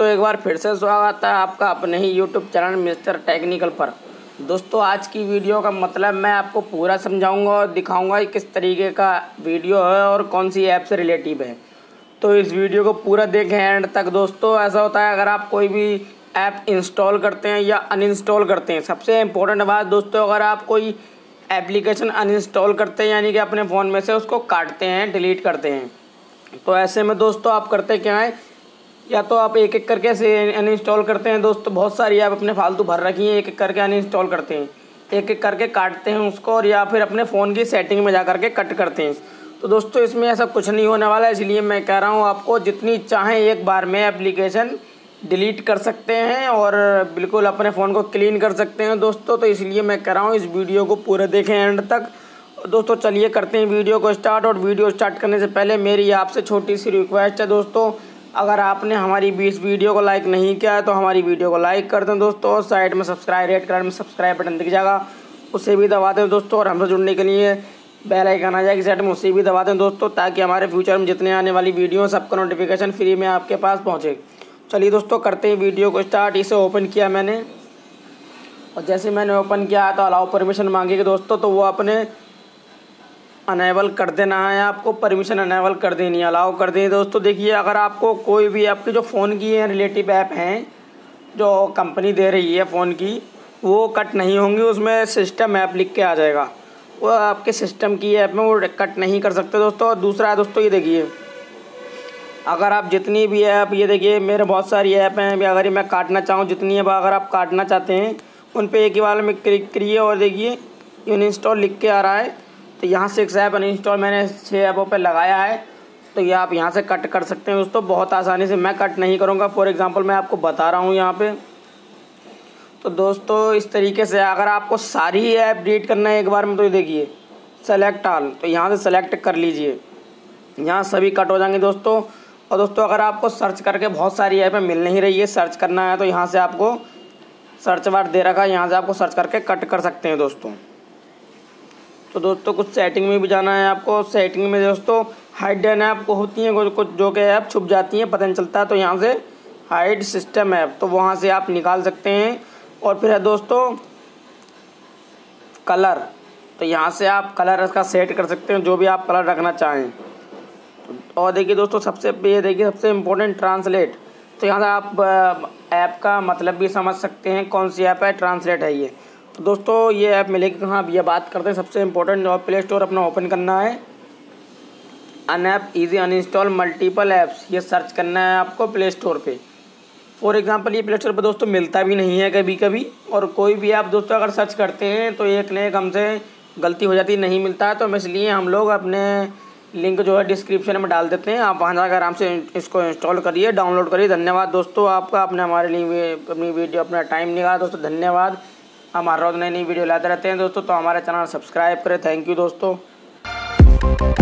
एक बार फिर से स्वागत है आपका अपने ही यूट्यूब चैनल मिस्टर टेक्निकल पर। दोस्तों आज की वीडियो का मतलब मैं आपको पूरा समझाऊंगा और दिखाऊंगा कि किस तरीके का वीडियो है और कौन सी ऐप से रिलेटिव है। तो इस वीडियो को पूरा देखें एंड तक। दोस्तों ऐसा होता है, अगर आप कोई भी ऐप इंस्टॉल करते हैं या अनइंस्टॉल करते हैं, सबसे इम्पोर्टेंट बात दोस्तों, अगर आप कोई एप्लीकेशन अनइंस्टॉल करते हैं यानी कि अपने फ़ोन में से उसको काटते हैं, डिलीट करते हैं, तो ऐसे में दोस्तों आप करते क्या है, या तो आप एक एक करके ऐसे अनइंस्टॉल करते हैं। दोस्तों बहुत सारी ऐप अपने फालतू भर रखी हैं, एक एक करके अनइंस्टॉल करते हैं, एक एक करके काटते हैं उसको, और या फिर अपने फ़ोन की सेटिंग में जा करके कट करते हैं। तो दोस्तों इसमें ऐसा कुछ नहीं होने वाला है, इसलिए मैं कह रहा हूँ आपको जितनी चाहें एक बार में एप्लीकेशन डिलीट कर सकते हैं और बिल्कुल अपने फ़ोन को क्लीन कर सकते हैं दोस्तों। तो इसलिए मैं कह रहा हूँ इस वीडियो को पूरे देखें एंड तक। दोस्तों चलिए करते हैं वीडियो को स्टार्ट। और वीडियो स्टार्ट करने से पहले मेरी आपसे छोटी सी रिक्वेस्ट है दोस्तों, अगर आपने हमारी 20 वीडियो को लाइक नहीं किया है तो हमारी वीडियो को लाइक कर दें दोस्तों, और साइड में सब्सक्राइब, रेड कलर में सब्सक्राइब बटन दिख जाएगा, उसे भी दबा दें दोस्तों। और हमसे जुड़ने के लिए बेल आइकन आ जाएगी साइड में, उसे भी दबा दें दोस्तों, ताकि हमारे फ्यूचर में जितने आने वाली वीडियो सबका नोटिफिकेशन फ्री में आपके पास पहुँचे। चलिए दोस्तों करते हैं वीडियो को स्टार्ट। इसे ओपन किया मैंने, और जैसे मैंने ओपन किया तो अलाउ परमिशन मांगेगी दोस्तों, तो वो अपने अनेबल कर देना है, आपको परमिशन अनेबल कर देनी है, अलाउ कर दें दोस्तों। देखिए अगर आपको कोई भी आपकी जो फ़ोन की है रिलेटिव ऐप हैं जो कंपनी दे रही है फ़ोन की, वो कट नहीं होंगी, उसमें सिस्टम ऐप लिख के आ जाएगा, वो आपके सिस्टम की ऐप में वो कट नहीं कर सकते दोस्तों। और दूसरा है दोस्तों, ये देखिए अगर आप जितनी भी ऐप, ये देखिए मेरे बहुत सारी ऐप हैं, अगर ये मैं काटना चाहूँ जितनी ऐप अगर आप काटना चाहते हैं उन पर एक ही बार में क्लिक करिए, और देखिए अनइंस्टॉल लिख के आ रहा है। तो यहाँ से 6 ऐप अनइंस्टॉल मैंने 6 ऐपों पे लगाया है, तो ये आप यहाँ से कट कर सकते हैं दोस्तों बहुत आसानी से। मैं कट नहीं करूँगा, फॉर एग्जांपल मैं आपको बता रहा हूँ यहाँ पे। तो दोस्तों इस तरीके से अगर आपको सारी ही ऐप डिलीट करना है एक बार में, तो ये देखिए सेलेक्ट ऑल, तो यहाँ से सेलेक्ट कर लीजिए, यहाँ सभी कट हो जाएंगे दोस्तों। और दोस्तों अगर आपको सर्च करके बहुत सारी ऐपें मिल नहीं रही है, सर्च करना है, तो यहाँ से आपको सर्च बार दे रखा है, यहाँ से आपको सर्च करके कट कर सकते हैं दोस्तों। तो दोस्तों कुछ सेटिंग में भी जाना है आपको। सेटिंग में दोस्तों हाइडन ऐप को होती हैं कुछ जो कि ऐप छुप जाती हैं, पता नहीं चलता, तो यहाँ से हाइड सिस्टम ऐप, तो वहाँ से आप निकाल सकते हैं। और फिर है दोस्तों कलर, तो यहाँ से आप कलर इसका सेट कर सकते हैं जो भी आप कलर रखना चाहें। और देखिए दोस्तों ये देखिए सबसे इम्पोर्टेंट ट्रांसलेट, तो यहाँ से आप ऐप का मतलब भी समझ सकते हैं कौन सी ऐप है, ट्रांसलेट है ये। तो दोस्तों ये ऐप मिलेगी कहाँ, अब ये बात करते हैं सबसे इम्पोर्टेंट। और प्ले स्टोर अपना ओपन करना है, an app easy uninstall multiple apps, ये सर्च करना है आपको प्ले स्टोर पे। फॉर एग्जांपल ये प्ले स्टोर पर दोस्तों मिलता भी नहीं है कभी कभी, और कोई भी ऐप दोस्तों अगर सर्च करते हैं तो एक न एक हमसे गलती हो जाती है, नहीं मिलता है। तो इसलिए हम लोग अपने लिंक जो है डिस्क्रिप्शन में डाल देते हैं, आप वहाँ जाकर आराम से इसको इंस्टॉल करिए, डाउनलोड करिए। धन्यवाद दोस्तों आपका, आपने हमारे लिए अपनी वीडियो अपना टाइम निकाला दोस्तों, धन्यवाद। हम हर रोज़ नई वीडियो लाते रहते हैं दोस्तों, तो हमारे चैनल सब्सक्राइब करें। थैंक यू दोस्तों।